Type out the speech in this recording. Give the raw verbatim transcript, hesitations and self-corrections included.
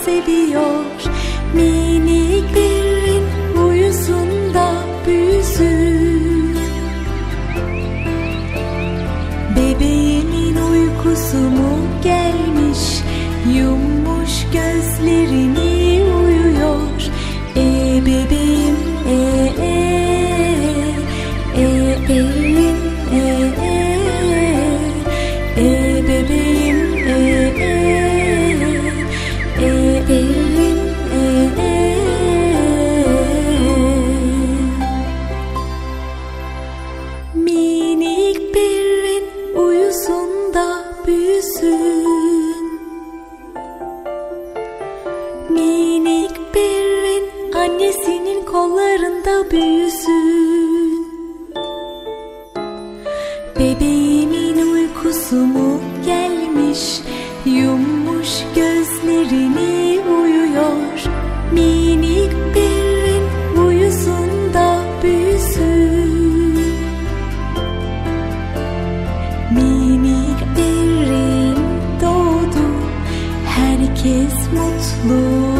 seviyor. Minik Berrin uyusun da büyüsün. Bebeğimin uykusu mu gelmiş, yummuş gözlerini uyuyor. E bebeğim e e e Berrin e e e bebeğim e e e Berrin e e. Minik Berrin uyusun da büyüsün. Minik Berrin annesinin kollarında büyüsün. Bebeğimin uykusu mu gelmiş, yummuş gözlerini uyuyor. Minik Berrin uyusun da büyüsün. Minik Berrin doğdu, herkes mutlu.